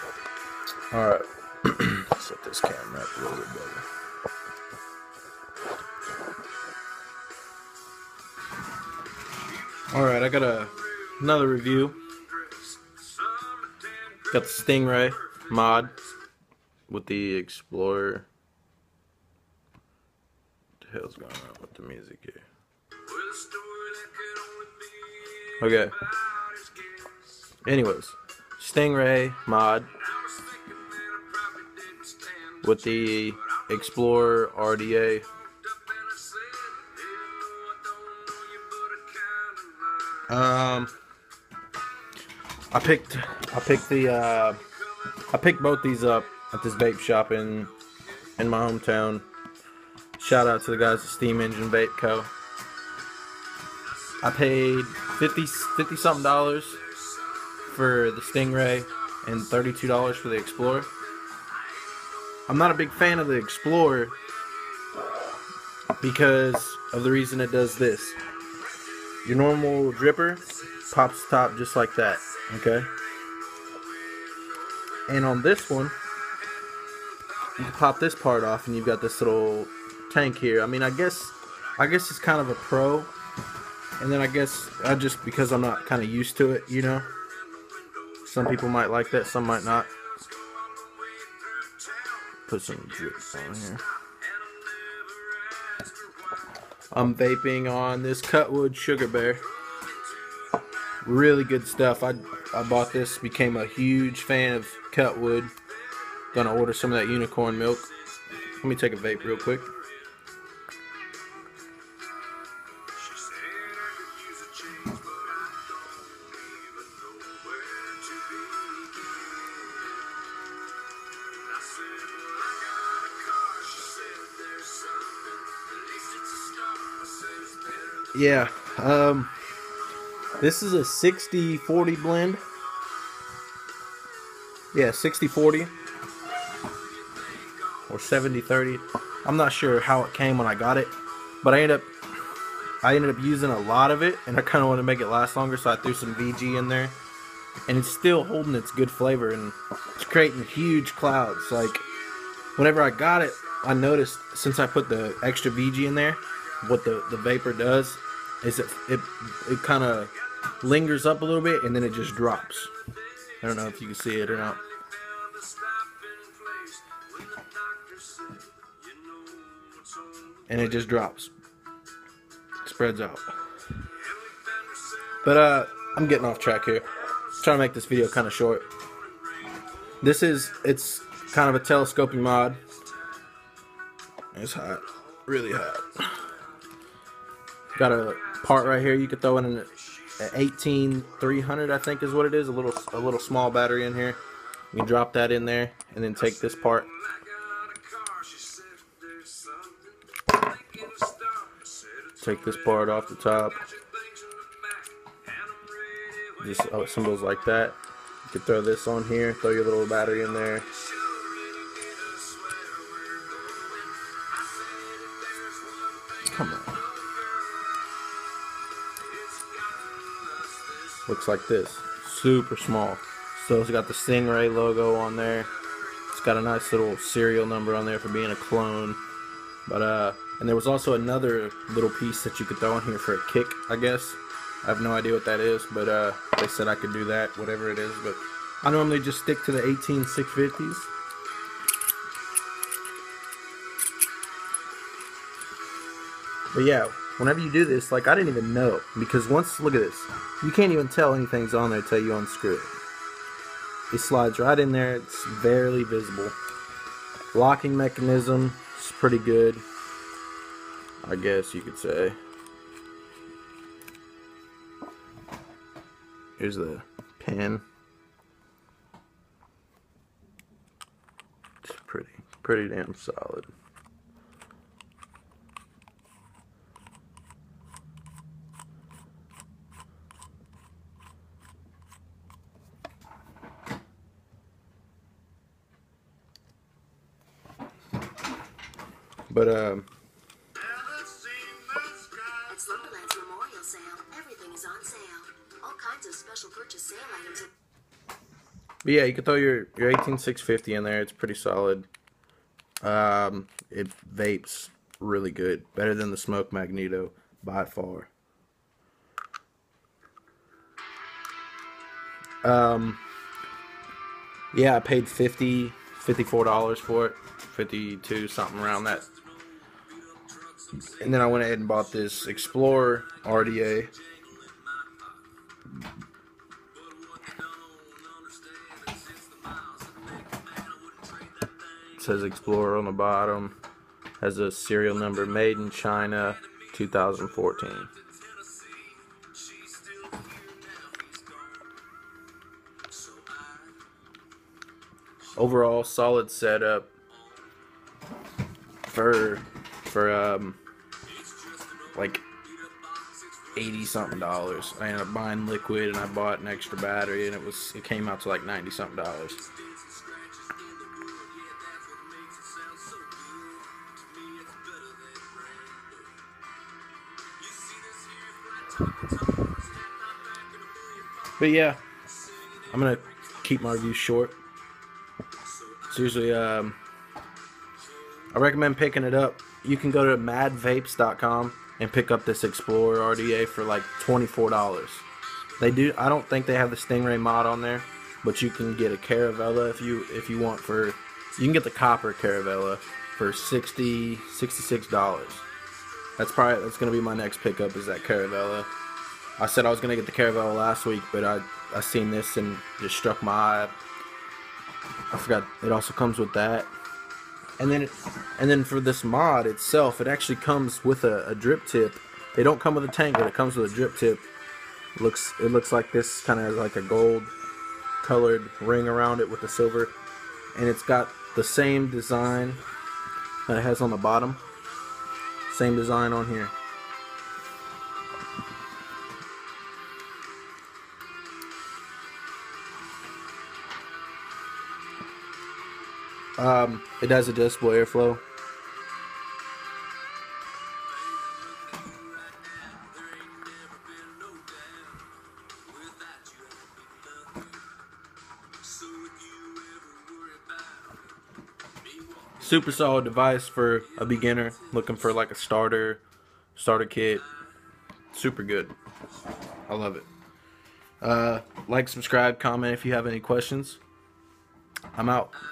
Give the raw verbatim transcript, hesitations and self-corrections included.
Alright, set this camera up a little bit better. Alright, I got a, another review. Got the Stingray mod with the Explorer. What the hell's going on with the music here? Okay. Anyways, Stingray mod with the Explorer R D A. Um, I picked I picked the uh, I picked both these up at this vape shop in in my hometown. Shout out to the guys at Steam Engine Vape Co. I paid fifty something dollars for the Stingray and thirty-two dollars for the Explorer. I'm not a big fan of the Explorer because of the reason it does this. Your normal dripper pops the top just like that, okay? And on this one, you can pop this part off and you've got this little tank here. I mean, I guess I guess it's kind of a pro. And then I guess I just, because I'm not kind of used to it, you know. Some people might like that, some might not. Put some drip on here. I'm vaping on this Cutwood Sugar Bear. Really good stuff. I, I bought this, became a huge fan of Cutwood. Gonna order some of that unicorn milk. Let me take a vape real quick. Yeah, um, this is a sixty forty blend. Yeah, sixty forty or seventy thirty. I'm not sure how it came when I got it, but I ended up I ended up using a lot of it, and I kind of want to make it last longer, so I threw some V G in there, and it's still holding its good flavor, and it's creating huge clouds. Like, whenever I got it, I noticed since I put the extra V G in there, what the, the vapor does is it it, it kind of lingers up a little bit and then it just drops. I don't know if you can see it or not. And it just drops. Spreads out. But uh I'm getting off track here. I'm trying to make this video kind of short. This is it's kind of a telescoping mod. It's hot. Really hot. Got a part right here you could throw in an eighteen three hundred, I think is what it is, a little a little small battery in here. You can drop that in there and then take this part. Take this part off the top. Just oh, symbols like that. You could throw this on here, throw your little battery in there. Come on. Looks like this. Super small. So it's got the Stingray logo on there. It's got a nice little serial number on there for being a clone. But uh and there was also another little piece that you could throw in here for a kick, I guess. I have no idea what that is, but uh they said I could do that, whatever it is, but I normally just stick to the eighteen six fifties. But yeah, whenever you do this, like, I didn't even know, because once, look at this, you can't even tell anything's on there until you unscrew it. It slides right in there, it's barely visible. Locking mechanism is pretty good, I guess you could say. Here's the pin. It's pretty, pretty damn solid. But um At Slumberland's Memorial Sale, everything is on sale. All kinds of special purchase sale items. But yeah, you can throw your, your eighteen six fifty in there. It's pretty solid. Um, it vapes really good. Better than the Smoke Magneto by far. Um, yeah, I paid fifty, fifty-four dollars for it. fifty-two, something around that. And then I went ahead and bought this Explorer R D A. It says Explorer on the bottom. Has a serial number, made in China, two thousand fourteen. Overall, solid setup for for um like eighty something dollars. I ended up buying liquid and I bought an extra battery and it was it came out to like ninety something dollars. But yeah, I'm gonna keep my review short. It's usually um I recommend picking it up. You can go to mad vapes dot com and pick up this Explorer R D A for like twenty-four dollars. They do. I don't think they have the Stingray mod on there, but you can get a Caravella if you if you want for. You can get the copper Caravella for sixty, sixty-six dollars. That's probably that's gonna be my next pickup is that Caravella. I said I was gonna get the Caravella last week, but I I seen this and just struck my eye. I forgot it also comes with that. And then, and then for this mod itself, it actually comes with a, a drip tip. They don't come with a tank, but it comes with a drip tip. It looks, it looks like this, kind of like a gold colored ring around it with the silver, and it's got the same design that it has on the bottom. Same design on here. Um, it has adjustable airflow. Super solid device for a beginner looking for like a starter, starter kit. Super good. I love it. Uh, like, subscribe, comment if you have any questions. I'm out.